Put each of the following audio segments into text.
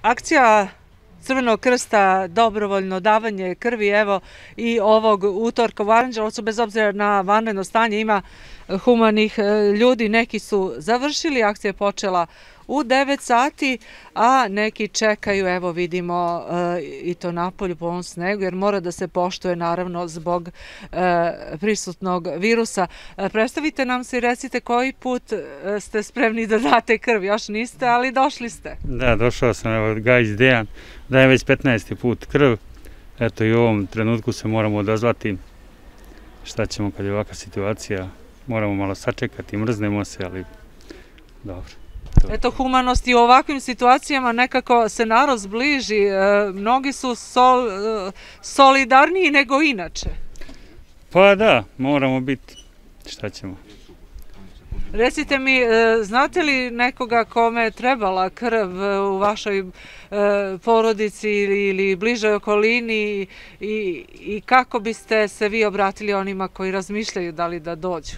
Akcija Crvenog krsta, dobrovoljno davanje krvi, evo i ovog utorka u Aranđelovcu, bez obzira na vanredno stanje, ima humanih ljudi, neki su završili, akcija je počela u 9 sati, a neki čekaju, evo vidimo i to napolju po ovom snegu, jer mora da se poštuje naravno zbog prisutnog virusa. Predstavite nam se i recite koji put ste spremni da date krv, još niste, ali došli ste. Da, došao sam, evo Gajić Dejan, dajem već 15. put krv, eto i u ovom trenutku se moramo odazvati, šta ćemo kad je ovakva situacija, moramo malo sačekati, mrznemo se, ali dobro. Eto, humanost i u ovakvim situacijama nekako se narod zbliži, mnogi su solidarniji nego inače. Pa da, moramo biti, šta ćemo. Recite mi, znate li nekoga kome je trebala krv u vašoj porodici ili bližoj okolini i kako biste se vi obratili onima koji razmišljaju da li da dođu?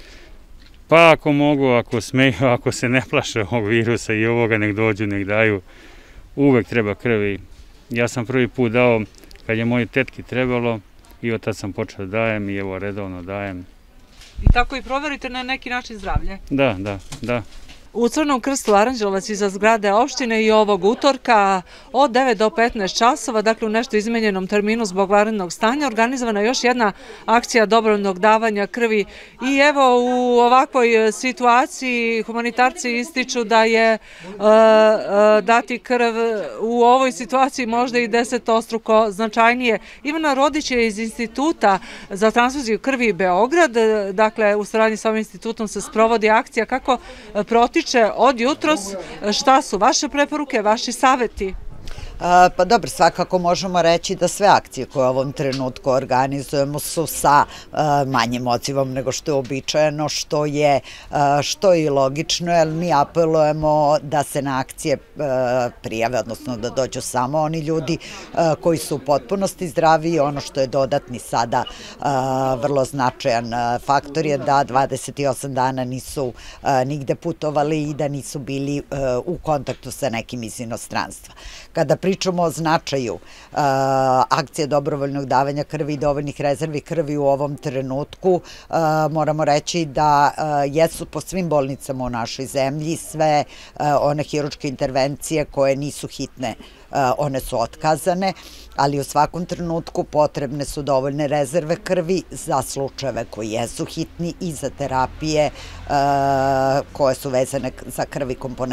Pa ako mogu, ako smeju, ako se ne plaše ovog virusa i ovoga, nek dođu, nek daju. Uvek treba krvi. Ja sam prvi put dao kad je moje tetki trebalo i od tad sam počeo da dajem i evo redovno dajem. I tako i proverite na neki način zdravlje? Da. U Crvenom krstu Aranđelovac iza zgrade opštine i ovog utorka od 9 do 15 časova, dakle u nešto izmenjenom terminu zbog vanrednog stanja, organizovana je još jedna akcija dobrovoljnog davanja krvi. I evo u ovakvoj situaciji humanitarci ističu da je dati krv u ovoj situaciji možda i 10-struko značajnije. Ivana Rodić je iz Instituta za transfuziju krvi Beograd, dakle u saradnji sa ovim institutom se sprovodi akcija. Kako protiče od jutros, šta su vaše preporuke, vaši saveti? Pa dobro, svakako možemo reći da sve akcije koje u ovom trenutku organizujemo su sa manjim odzivom nego što je uobičajeno, što je i logično, jer mi apelujemo da se na akcije prijave, odnosno da dođu samo oni ljudi koji su u potpunosti zdravi i ono što je dodatni sada vrlo značajan faktor je da 28 dana nisu nigde putovali i da nisu bili u kontaktu sa nekim iz inostranstva. Kada pričamo o značaju akcije dobrovoljnog davanja krvi i dovoljnih rezervi krvi u ovom trenutku, moramo reći da jesu po svim bolnicama u našoj zemlji sve one hirurške intervencije koje nisu hitne, one su otkazane, ali u svakom trenutku potrebne su dovoljne rezerve krvi za slučajeve koji jesu hitni i za terapije koje su vezane za krvi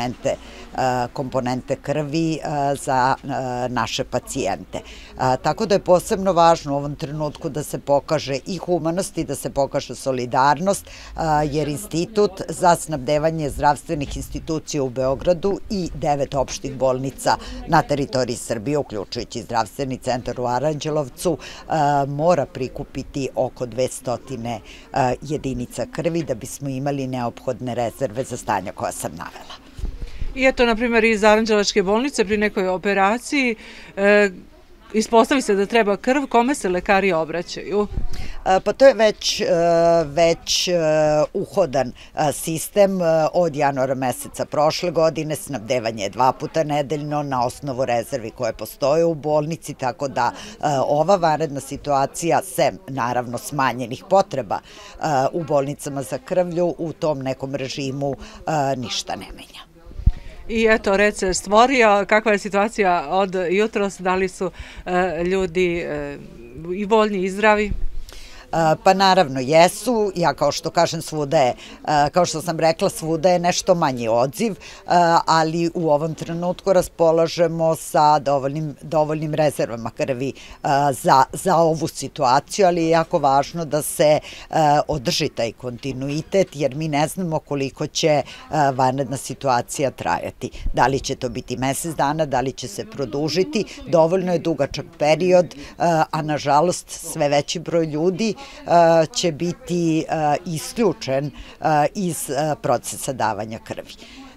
komponente krvi za naše pacijente. Tako da je posebno važno u ovom trenutku da se pokaže i humanost i da se pokaže solidarnost, jer Institut za snabdevanje zdravstvenih institucija u Beogradu i 9 opštih bolnica na teritoriji Srbije, uključujući zdravstveni centar u Aranđelovcu, mora prikupiti oko 200 jedinica krvi da bismo imali neophodne rezerve za stanja koja sam navela. I eto, na primjer, iz Aranđelovačke bolnice pri nekoj operaciji ispostavi se da treba krv, kome se lekari obraćaju? Pa to je već uhodan sistem od januara meseca prošle godine, snabdevanje je 2 puta nedeljno na osnovu rezervi koje postoje u bolnici, tako da ova vanredna situacija, sem naravno smanjenih potreba u bolnicama za krvlju, u tom nekom režimu ništa ne menja. I eto, red se stvorio, kakva je situacija od jutros, da li su ljudi i voljni i zdravi? Pa naravno jesu, ja kao što kažem kao što sam rekla, svuda je nešto manji odziv, ali u ovom trenutku raspolažemo sa dovoljnim rezervama krvi za ovu situaciju, ali je jako važno da se održi taj kontinuitet, jer mi ne znamo koliko će vanredna situacija trajati. Da li će to biti mesec dana, da li će se produžiti, dovoljno je dugačak period, a nažalost sve veći broj ljudi će biti isključen iz procesa davanja krvi.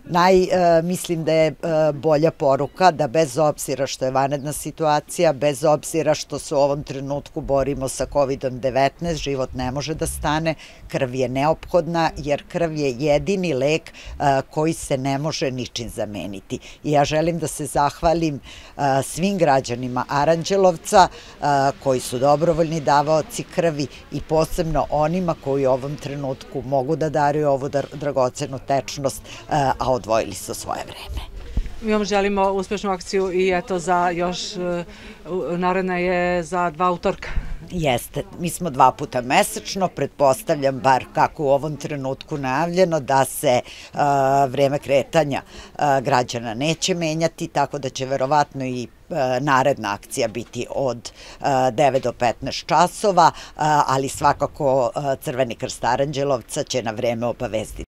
Mislim da je bolja poruka da bez obzira što je vanredna situacija, bez obzira što se u ovom trenutku borimo sa COVID-19, život ne može da stane, krv je neophodna jer krv je jedini lek koji se ne može ničim zameniti. I ja želim da se zahvalim svim građanima Aranđelovca koji su dobrovoljni davaoci krvi i posebno onima koji u ovom trenutku mogu da daruju ovu dragocenu tečnost, a odvojili su svoje vreme. Mi vam želimo uspešnu akciju i eto za još, naredna je za 2 utorka. Jeste, mi smo 2 puta mesečno, pretpostavljam bar kako u ovom trenutku najavljeno da se vreme kretanja građana neće menjati, tako da će verovatno i naredna akcija biti od 9 do 15 časova, ali svakako Crveni krst Aranđelovca će na vreme obavestiti